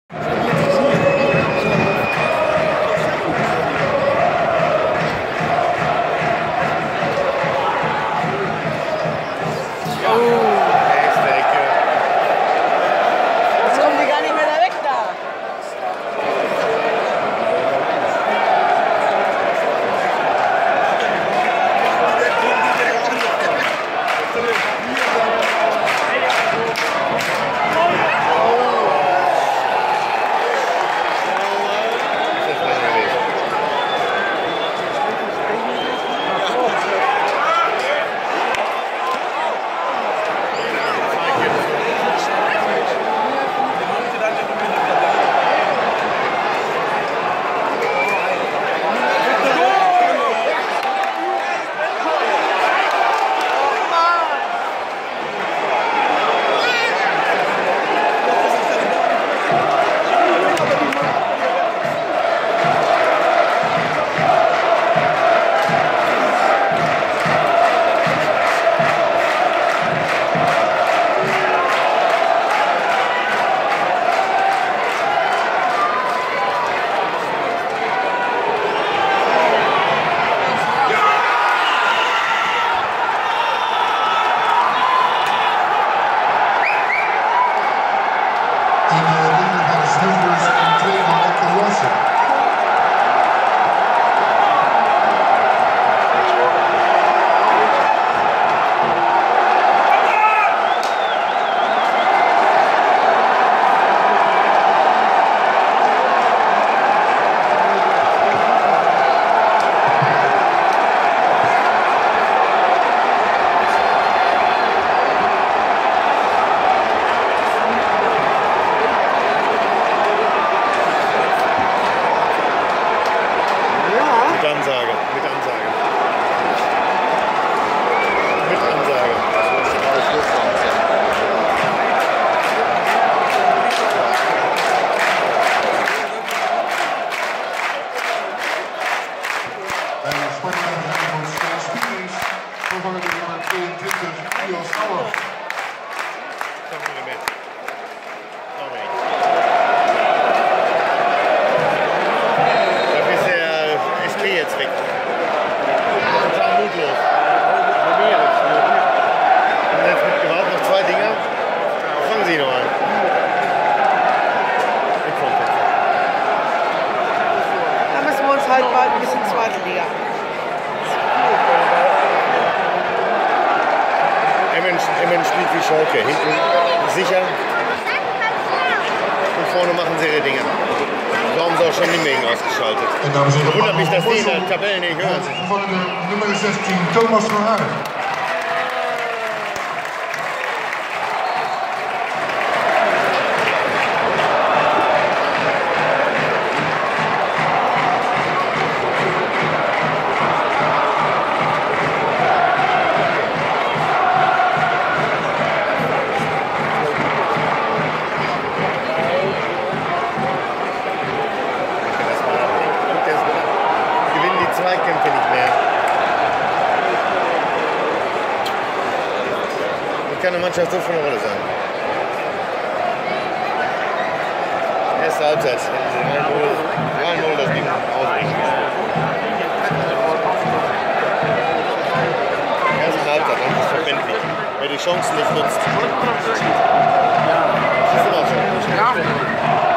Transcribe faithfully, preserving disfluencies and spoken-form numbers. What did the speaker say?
Emmen spielt wie Schalke. Hinten sicher. Und vorne machen sie ihre Dinge. So haben sie auch schon Nimmingen ausgeschaltet. Wundert mich, dass die in der Tabelle nicht hören. Von Nummer zestien, Thomas Verhaar. Zweikämpfe nicht mehr. Wie kann eine Mannschaft so von der Rolle sein? Erste Halbzeit. drei null das Ding ausrichten. Erste Halbzeit, das ist verbindlich. Wer die Chancen nicht nutzt. Das ist immer so.